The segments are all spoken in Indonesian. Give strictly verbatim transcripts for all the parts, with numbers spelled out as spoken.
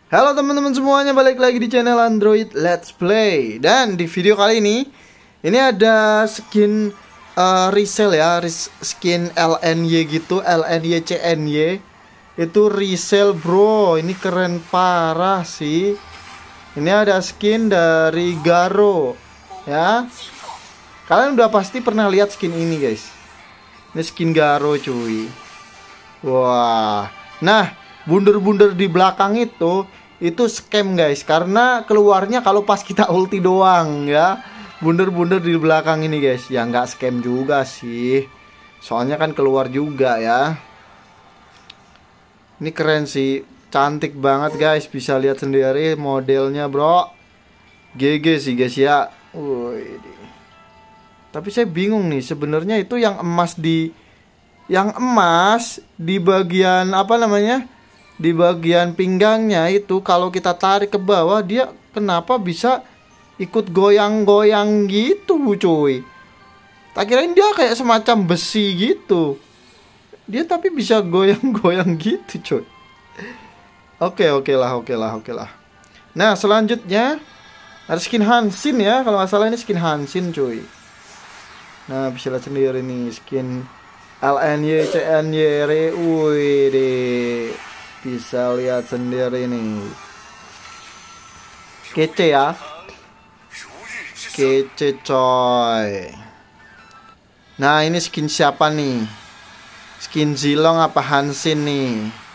Halo teman-teman semuanya, balik lagi di channel Android Let's Play. Dan di video kali ini, ini ada skin uh, resell ya, res skin L N Y gitu, L N Y C N Y. Itu resell bro, ini keren parah sih. Ini ada skin dari Garo ya. Kalian udah pasti pernah lihat skin ini guys. Ini skin Garo cuy. Wah, nah bunder-bunder di belakang itu itu scam guys, karena keluarnya kalau pas kita ulti doang ya. Bunder-bunder di belakang ini guys, ya nggak scam juga sih, soalnya kan keluar juga ya. Ini keren sih, cantik banget guys, bisa lihat sendiri modelnya bro. G G sih guys ya. Wih, tapi saya bingung nih sebenarnya, itu yang emas di yang emas di bagian apa namanya, di bagian pinggangnya itu, kalau kita tarik ke bawah dia kenapa bisa ikut goyang-goyang gitu cuy. Tak kirain dia kayak semacam besi gitu, dia tapi bisa goyang-goyang gitu cuy. Oke oke lah oke lah oke lah. Nah selanjutnya ada skin Hansin ya, kalau nggak salah ini skin Hansin cuy. Nah bisa lihat sendiri nih skin L N Y C N Y. Wih deh, bisa lihat sendiri nih, kece ya, kece coy. Nah ini skin siapa nih, skin Zilong apa Hansin nih?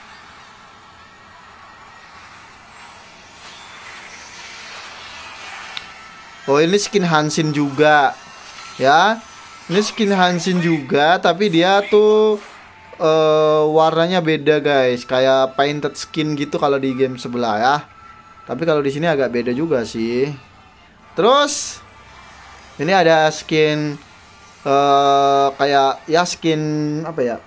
Oh ini skin Hansin juga ya. Ini skin Hansin juga, tapi dia tuh uh, warnanya beda guys, kayak painted skin gitu kalau di game sebelah ya. Tapi kalau di sini agak beda juga sih. Terus ini ada skin uh, kayak ya skin apa ya?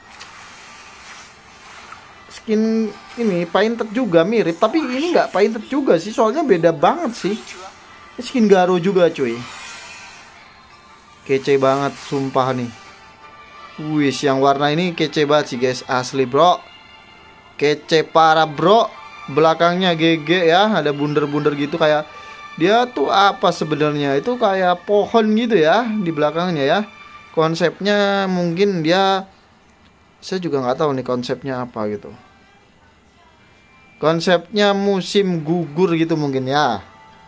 Skin ini painted juga mirip, tapi ini nggak painted juga sih, soalnya beda banget sih. Ini skin Garo juga cuy. Kece banget sumpah nih. Wih, yang warna ini kece banget sih guys, asli bro. Kece parah bro. Belakangnya G G ya, ada bunder-bunder gitu, kayak dia tuh apa sebenarnya, itu kayak pohon gitu ya di belakangnya ya. Konsepnya mungkin dia, saya juga nggak tahu nih konsepnya apa gitu. Konsepnya musim gugur gitu mungkin ya.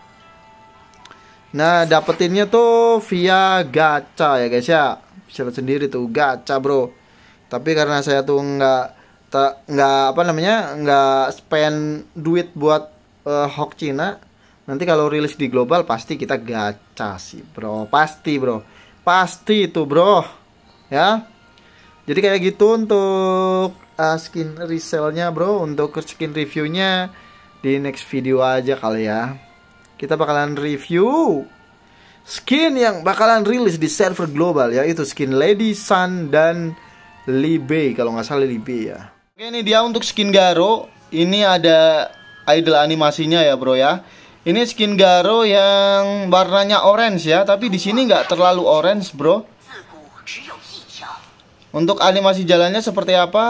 Nah dapetinnya tuh via gacha ya guys ya, bisa lihat sendiri tuh gacha bro. Tapi karena saya tuh nggak tak nggak apa namanya nggak spend duit buat uh, Hawk Cina, nanti kalau rilis di global pasti kita gacha sih bro, pasti bro, pasti itu bro ya. Jadi kayak gitu untuk uh, skin resellnya bro. Untuk skin reviewnya di next video aja kali ya. Kita bakalan review skin yang bakalan rilis di server global, yaitu skin Lady Sun dan Libei, kalau nggak salah Libei ya. Oke, ini dia untuk skin Garo. Ini ada idol animasinya ya bro ya. Ini skin Garo yang warnanya orange ya, tapi di sini nggak terlalu orange bro. Untuk animasi jalannya seperti apa?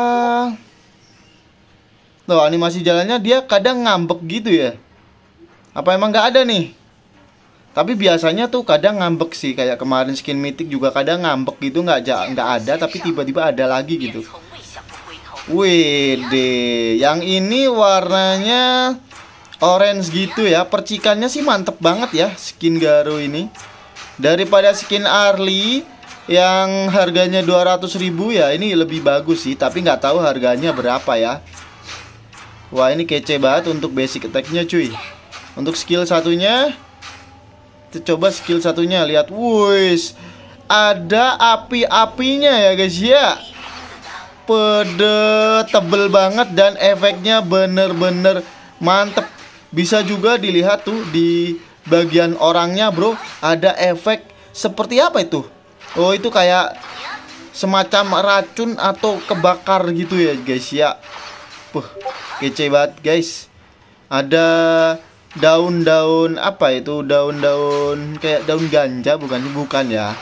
Loh, animasi jalannya dia kadang ngambek gitu ya. Apa emang nggak ada nih? Tapi biasanya tuh kadang ngambek sih, kayak kemarin skin mythic juga kadang ngambek gitu, nggak nggak ada, tapi tiba-tiba ada lagi gitu. Wih deh, yang ini warnanya orange gitu ya. Percikannya sih mantep banget ya skin Garo ini. Daripada skin Arlie yang harganya dua ratus ribu ya, ini lebih bagus sih, tapi nggak tahu harganya berapa ya. Wah ini kece banget untuk basic attack-nya cuy. Untuk skill satunya, kita coba skill satunya, lihat, wuih, ada api-apinya ya guys ya. Pede, tebel banget, dan efeknya bener-bener mantep. Bisa juga dilihat tuh di bagian orangnya bro, ada efek seperti apa itu? Oh itu kayak semacam racun atau kebakar gitu ya guys ya. Puh, kece banget guys. Ada daun-daun apa itu, daun-daun kayak daun ganja, bukan bukan ya,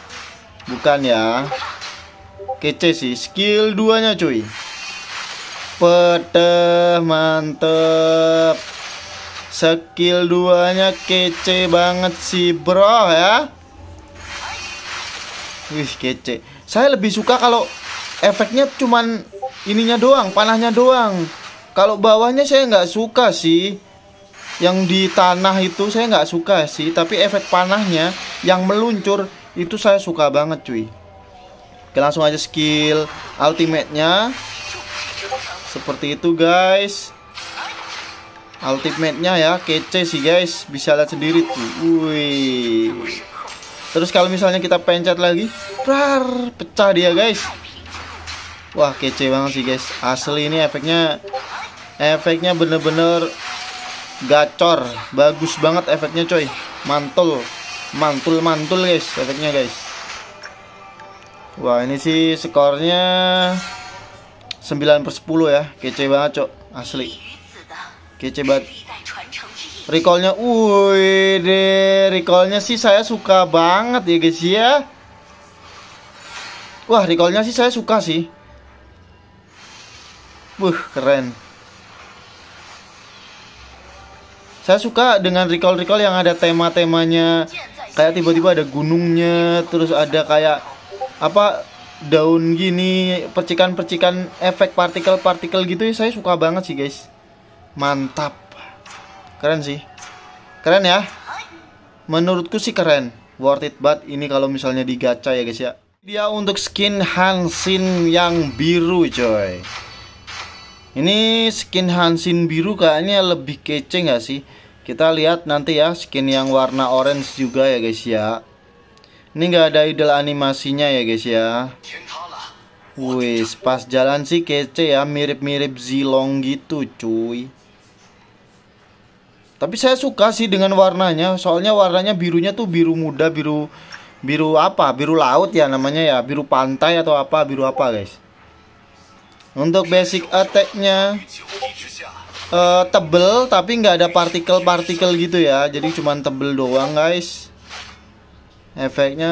bukan ya. Kece sih skill duanya cuy. Pedeh, mantep. Skill duanya kece banget sih bro ya. Wih kece. Saya lebih suka kalau efeknya cuman ininya doang, panahnya doang. Kalau bawahnya saya nggak suka sih. Yang di tanah itu saya nggak suka sih. Tapi efek panahnya yang meluncur itu saya suka banget cuy. Oke, langsung aja skill ultimate-nya. Seperti itu guys. Ultimate-nya ya kece sih guys. Bisa lihat sendiri tuh. Wih. Terus kalau misalnya kita pencet lagi, prar, pecah dia guys. Wah kece banget sih guys. Asli ini efeknya Efeknya bener-bener gacor. Bagus banget efeknya coy. Mantul Mantul-mantul guys efeknya guys. Wah ini sih skornya sembilan per sepuluh ya. Kece banget cok. Asli kece banget. Recallnya, wih deh, recallnya sih saya suka banget ya guys ya. Wah recallnya sih saya suka sih. Wuh keren. Saya suka dengan recall-recall yang ada tema-temanya. Kayak tiba-tiba ada gunungnya, terus ada kayak apa daun gini, percikan-percikan efek partikel-partikel gitu ya. Saya suka banget sih guys. Mantap. Keren sih. Keren ya. Menurutku sih keren. Worth it banget ini kalau misalnya di gacha ya guys ya. Dia untuk skin Hansin yang biru coy. Ini skin Hansin biru kayaknya lebih kece nggak sih? Kita lihat nanti ya skin yang warna orange juga ya guys ya. Ini nggak ada idol animasinya ya guys ya. Wih, pas jalan sih kece ya, mirip-mirip Zilong gitu cuy. Tapi saya suka sih dengan warnanya, soalnya warnanya birunya tuh biru muda, biru biru apa? Biru laut ya namanya ya, biru pantai atau apa, biru apa guys. Untuk basic attack-nya uh, tebel tapi nggak ada partikel-partikel gitu ya, jadi cuman tebel doang guys. Efeknya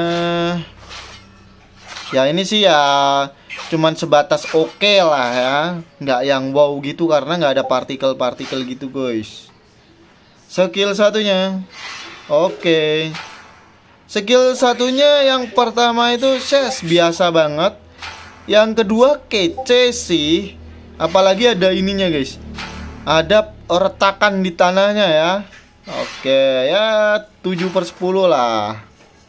ya ini sih ya cuman sebatas oke okay lah ya, nggak yang wow gitu karena nggak ada partikel-partikel gitu guys. Skill satunya oke okay. Skill satunya yang pertama itu ses biasa banget. Yang kedua kece sih, apalagi ada ininya guys, ada retakan di tanahnya ya. Oke ya tujuh per sepuluh lah.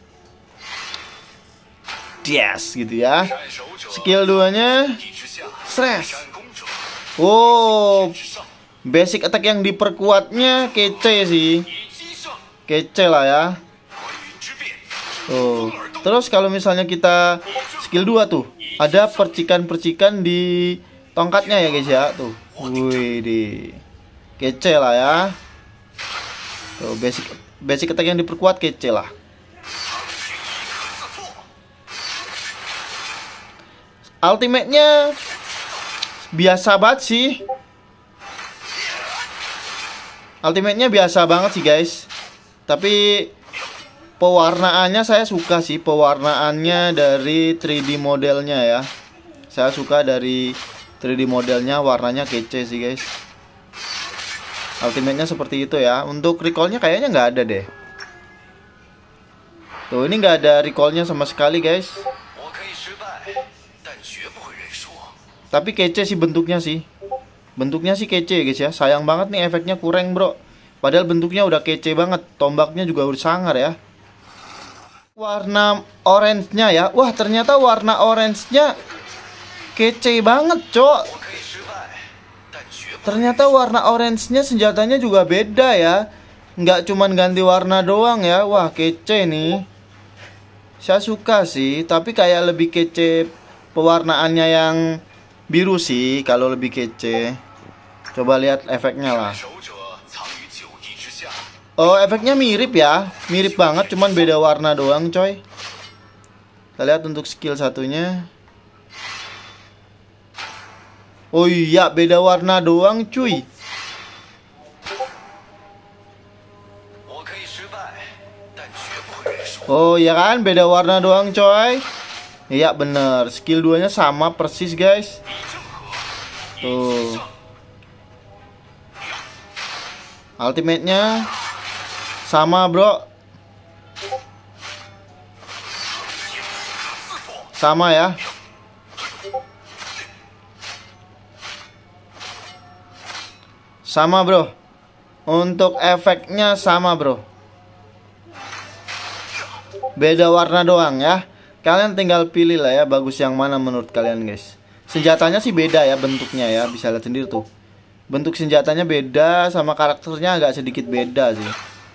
Yes gitu ya. Skill duanya stress. Oh, basic attack yang diperkuatnya kece sih. Kece lah ya. Oh, terus kalau misalnya kita skill dua tuh ada percikan-percikan di tongkatnya ya guys ya tuh. Wih di kece lah ya. Tuh basic basic attack yang diperkuat kece lah. Ultimate-nya biasa banget sih. Ultimate-nya biasa banget sih guys. Tapi pewarnaannya saya suka sih, pewarnaannya dari tiga D modelnya ya. Saya suka dari tiga D modelnya, warnanya kece sih guys. Ultimate-nya seperti itu ya. Untuk recall-nya kayaknya nggak ada deh. Tuh ini nggak ada recall-nya sama sekali guys. Tapi kece sih bentuknya sih. Bentuknya sih kece guys ya. Sayang banget nih efeknya kurang bro. Padahal bentuknya udah kece banget. Tombaknya juga udah sangar ya. Warna orange-nya ya. Wah ternyata warna orange-nya kece banget cok. Ternyata warna orange-nya senjatanya juga beda ya. Nggak cuman ganti warna doang ya. Wah kece nih. Saya suka sih. Tapi kayak lebih kece pewarnaannya yang biru sih. Kalau lebih kece. Coba lihat efeknya lah. Oh efeknya mirip ya. Mirip banget cuman beda warna doang coy. Kita lihat untuk skill satunya. Oh iya beda warna doang cuy. Oh iya kan beda warna doang coy. Iya bener. Skill duanya sama persis guys. Tuh. Ultimate-nya sama, bro. Sama ya. Sama, bro. Untuk efeknya sama, bro. Beda warna doang ya. Kalian tinggal pilih lah ya, bagus yang mana menurut kalian, guys. Senjatanya sih beda ya bentuknya ya, bisa lihat sendiri tuh. Bentuk senjatanya beda, sama karakternya agak sedikit beda sih.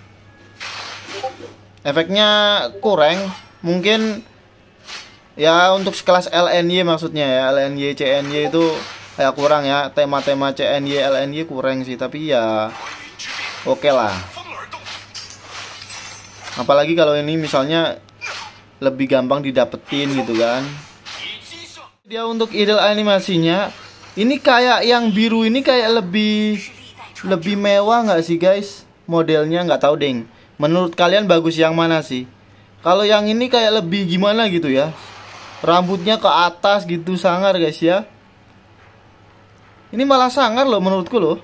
Efeknya kurang, mungkin ya untuk sekelas L N Y maksudnya ya, L N Y, C N Y itu kayak kurang ya. Tema-tema C N Y, L N Y kurang sih, tapi ya oke okay lah. Apalagi kalau ini misalnya lebih gampang didapetin gitu kan. Dia untuk idle animasinya, ini kayak yang biru ini kayak lebih lebih mewah nggak sih, guys? Modelnya nggak tahu deng. Menurut kalian bagus yang mana sih? Kalau yang ini kayak lebih gimana gitu ya? Rambutnya ke atas gitu, sangar guys ya. Ini malah sangar loh menurutku loh.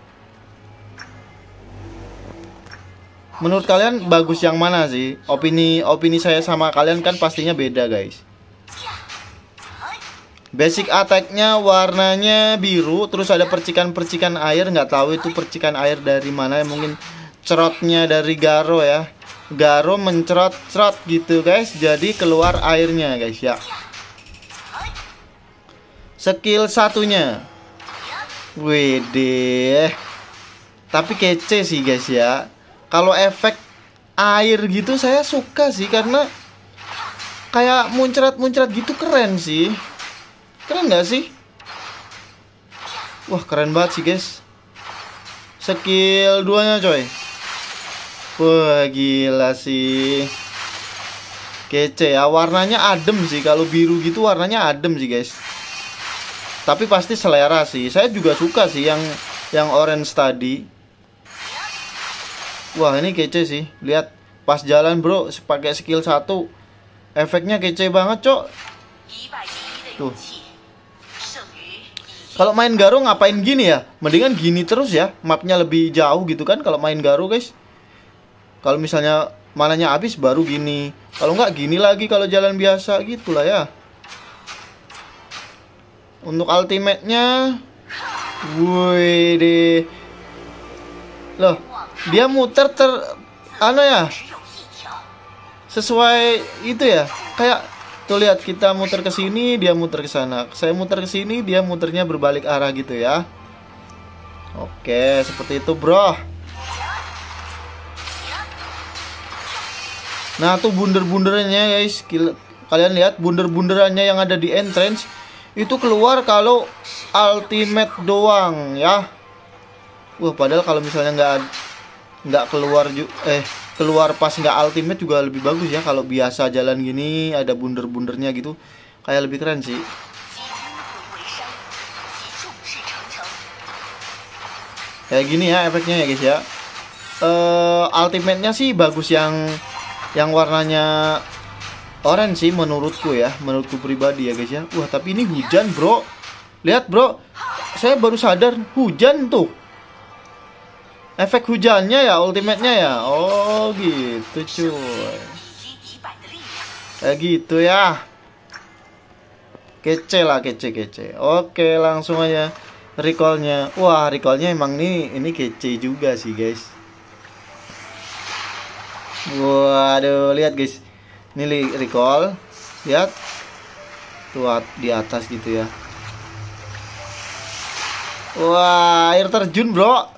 Menurut kalian bagus yang mana sih? Opini opini saya sama kalian kan pastinya beda, guys. Basic attack-nya warnanya biru, terus ada percikan-percikan air, nggak tahu itu percikan air dari mana, mungkin cerotnya dari Garo ya. Garo mencerot-cerot gitu, guys. Jadi keluar airnya, guys ya. Skill satunya. Wede. Tapi kece sih, guys ya. Kalau efek air gitu saya suka sih, karena kayak muncrat-muncrat gitu, keren sih. Keren gak sih? Wah, keren banget sih, guys. Skill duanya coy. Wah, gila sih. Kece ya, warnanya adem sih. Kalau biru gitu warnanya adem sih, guys. Tapi pasti selera sih. Saya juga suka sih yang yang orange tadi. Wah, ini kece sih. Lihat pas jalan, bro, pakai skill satu. Efeknya kece banget, cok. Tuh. Kalau main Garo ngapain gini ya? Mendingan gini terus ya. Mapnya lebih jauh gitu kan kalau main Garo, guys. Kalau misalnya mananya habis baru gini. Kalau nggak gini lagi kalau jalan biasa gitulah ya. Untuk ultimate-nya, woi deh. Loh, dia muter ter ano ya? Sesuai itu ya. Kayak tuh lihat, kita muter ke sini, dia muter ke sana. Saya muter ke sini, dia muternya berbalik arah gitu ya. Oke, seperti itu, bro. Nah, tuh bunder-bunderannya, guys. Kalian lihat bunder-bunderannya yang ada di entrance itu keluar kalau ultimate doang ya. Wah, padahal kalau misalnya nggak nggak keluar eh keluar pas nggak ultimate juga lebih bagus ya. Kalau biasa jalan gini ada bunder-bundernya gitu, kayak lebih keren sih. Kayak gini ya efeknya ya, guys ya. Uh, ultimate-nya sih bagus yang yang warnanya orange sih menurutku ya, menurutku pribadi ya, guys ya. Wah, tapi ini hujan, bro. Lihat, bro. Saya baru sadar hujan tuh. Efek hujannya ya, ultimate-nya ya. Oh, gitu cuy. Kayak gitu ya. Kece lah, kece-kece. Oke, langsung aja recall-nya. Wah, recall-nya emang nih ini kece juga sih, guys. Waduh, lihat, guys. Ini recall. Lihat. Tuh di atas gitu ya. Wah, air terjun, bro.